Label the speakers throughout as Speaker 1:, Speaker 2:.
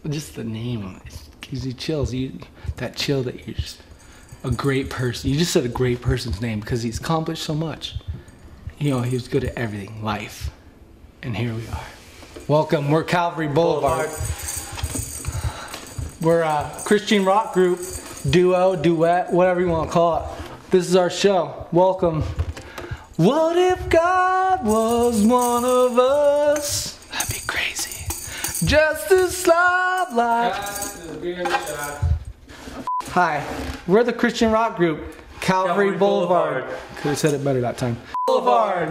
Speaker 1: just the name. It gives you chills. That chill that you're just a great person. You just said a great person's name because he's accomplished so much. You know, he was good at everything, life. And here we are. Welcome, we're Calvary Blvd. We're a Christian rock group, duo, duet, whatever you want to call it. This is our show. Welcome. What if God was one of us? That'd be crazy. Just a slob like. Hi, we're the Christian rock group, Calvary Blvd. Could have said it better that time. Blvd.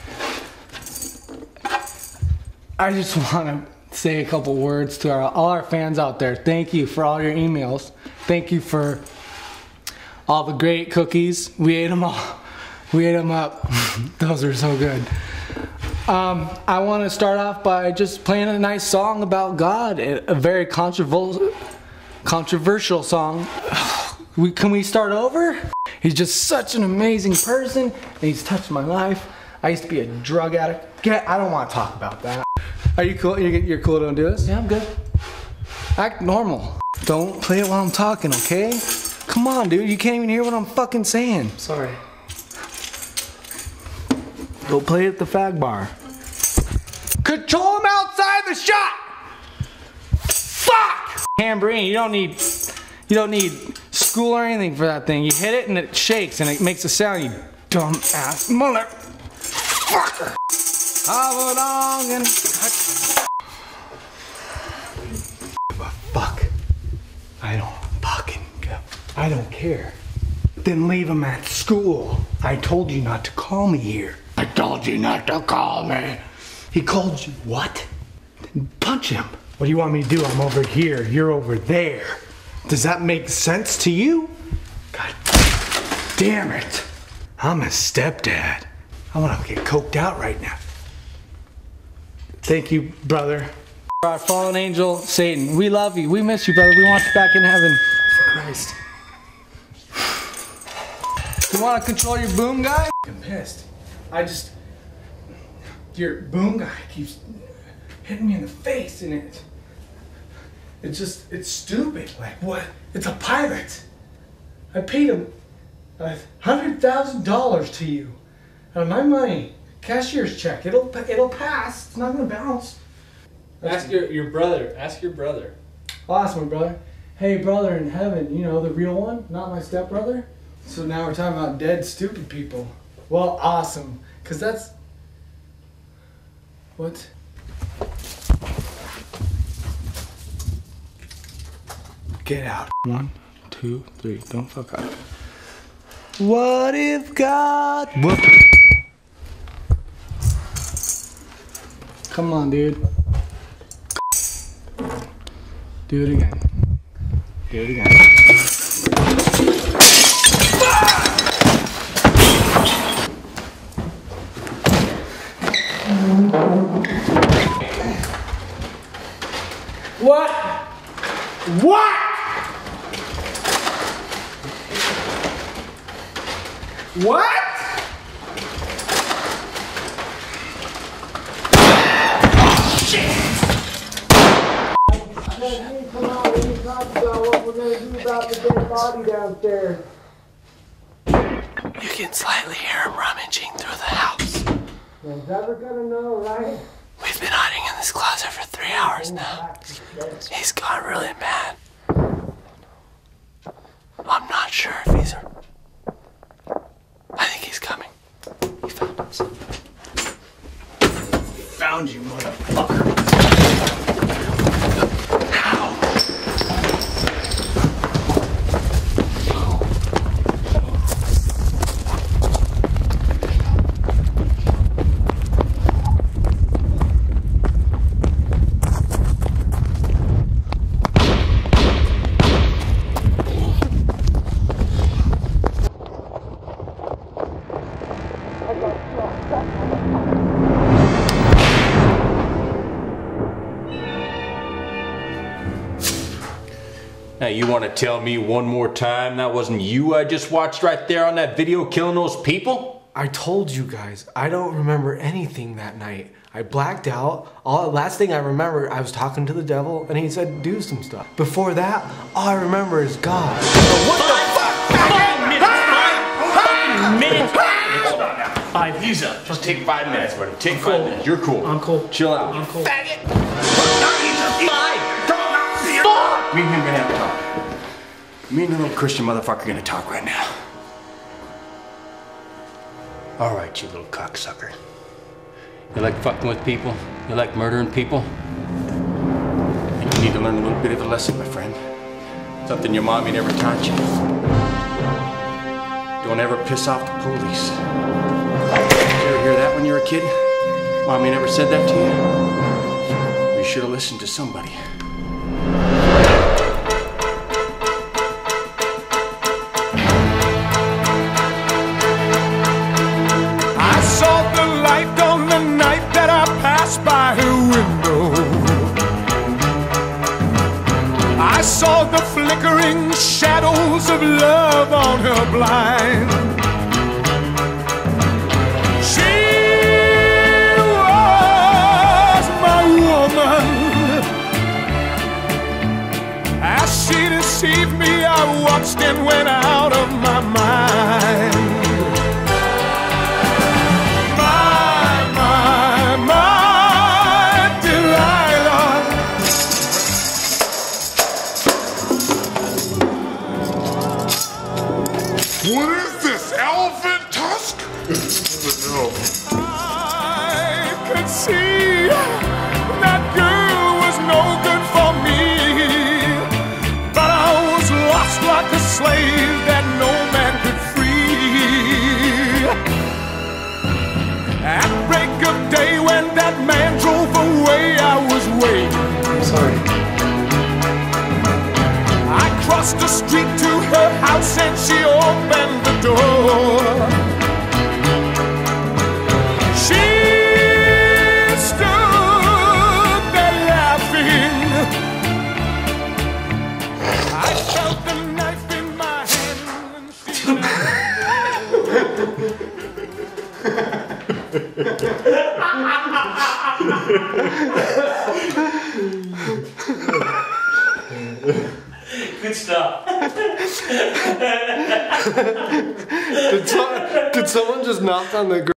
Speaker 1: I just want to say a couple words to all our fans out there. Thank you for all your emails. Thank you for all the great cookies. We ate them all. We ate them up. Those are so good. I want to start off by just playing a nice song about God. A very controversial song. Can we start over? He's just such an amazing person, and he's touched my life. I used to be a drug addict. I don't want to talk about that. Are you cool? You're cool to do this? Yeah, I'm good. Act normal. Don't play it while I'm talking, okay? Come on, dude. You can't even hear what I'm fucking saying. Sorry. Go play at the fag bar. Control him outside the shot! Fuck! Tambourine, you don't need school or anything for that thing. You hit it and it shakes and it makes a sound, you dumb ass motherfucker. Fuck. I don't care. Then leave him at school. I told you not to call me here. I told you not to call me. He called you what? Then punch him. What do you want me to do? I'm over here, you're over there. Does that make sense to you? God damn it. I'm a stepdad. I want to get coked out right now. Thank you, brother. Our fallen angel, Satan, we love you. We miss you, brother. We want you back in heaven. For Christ. You want to control your boom guy? I'm pissed. Your boom guy keeps hitting me in the face, and it's stupid. Like, what? It's a pirate. I paid him $100,000 to you out of my money. Cashier's check. It'll pass. It's not gonna bounce.
Speaker 2: Ask your brother. Ask your brother.
Speaker 1: I'll ask my brother. Hey, brother in heaven, you know, the real one, not my stepbrother. So now we're talking about dead, stupid people. Well, awesome, cause that's what. Get out. 1, 2, 3. Don't fuck up. What if God? Whoop. Come on, dude. Do it again. Do it again. What? What? What? Come on, we need to talk about what we're going to do about the dead body downstairs. You can slightly hear him rummaging through the house. Nobody's ever going to know, right? We've been hiding in this closet for 3 hours now. He's gone really mad. I'm not sure if he's... I think he's coming. He found us. Found you, motherfucker.
Speaker 3: Now you want to tell me one more time that wasn't you I just watched right there on that video killing those people?
Speaker 1: I told you guys, I don't remember anything that night.
Speaker 4: I blacked out. Last thing I remember, I was talking to the devil and he said do some stuff. Before that, all I remember is God. What the fuck?
Speaker 5: 5 minutes. 5.
Speaker 3: Ease up. Just take 5 minutes, buddy. Take 5 minutes. You're cool.
Speaker 5: I'm cool.
Speaker 3: Chill out.
Speaker 5: I'm cool.
Speaker 3: Faggot.
Speaker 5: 5.
Speaker 3: Me and him gonna have a talk. Me and the little Christian motherfucker gonna talk right now. All right, you little cocksucker. You like fucking with people? You like murdering people? And you need to learn a little bit of a lesson, my friend. Something your mommy never taught you. Don't ever piss off the police. Did you ever hear that when you were a kid? Mommy never said that to you? You should have listened to somebody.
Speaker 6: I saw the light on the night that I passed by her window. I saw the flickering shadows of love on her blind. She was my woman. As she deceived me, I watched and went out of my mind.
Speaker 7: What is this, elephant tusk? No.
Speaker 6: I could see that girl was no good for me, but I was lost like a slave that no man could free. At break of day when that man drove away, I was waiting.
Speaker 4: I'm sorry.
Speaker 6: I crossed the street to her house and she opened the door. She stood there laughing. I felt the knife in my hand and
Speaker 2: Good stuff.
Speaker 4: Did someone just knock on the